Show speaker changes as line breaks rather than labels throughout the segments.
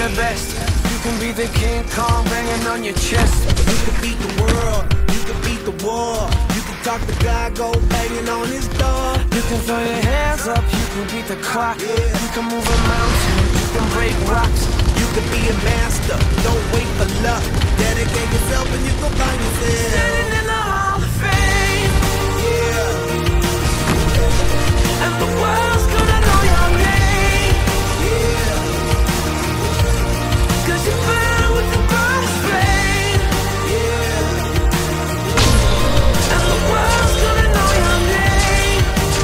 the best. You can be the King Kong banging on your chest.
You can beat the world, you can beat the war. You can talk to God, go banging on his door.
You can throw your hands up, you can beat the clock. You can move a mountain, you can break rocks.
You can be a master, don't wait for luck. Dedicate yourself and you can find yourself
Standing in the Hall of Fame.
Yeah,
And the world's gonna know your name.
yeah.
Cause you burn with the burst flame. And the world's gonna know your name.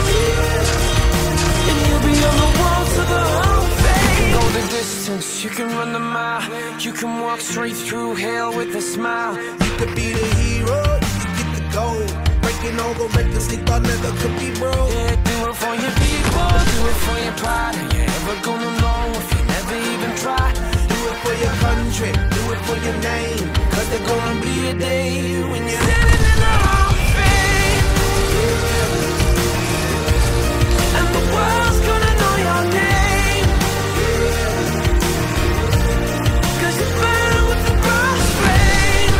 And you'll be on the walls of the Hall of Fame. You can go the distance, you can run the mile. You can walk straight through hell with a smile.
You could be the hero, you could get the gold. Breaking all the records they thought never could be broke.
Yeah, do it for your people, do it for your pride. Are you ever gonna know if you never even try?
Do it for your country, do it for your name. Cause there's gonna be a day when you're
Standing in the Hall of Fame. And the world's gonna know your name. Cause you burn with the burst flame.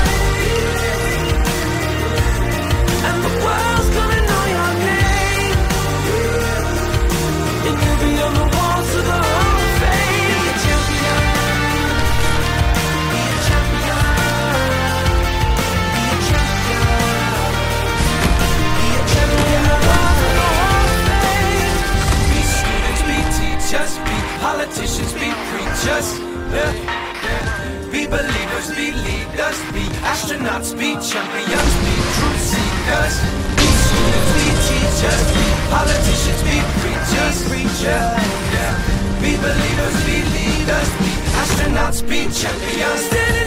And the world's gonna know your name. And you'll be on the walls of the Hall of Fame. Be a champion. Be a champion. Be a champion. Be a champion. On the walls of the Hall of Fame. Be students, be teachers, be politicians, be preachers. Be believers, be leaders, be astronauts, be champions, be truth seekers. Be students, be teachers, be politicians, be preachers, Be believers, be leaders, be astronauts, be champions.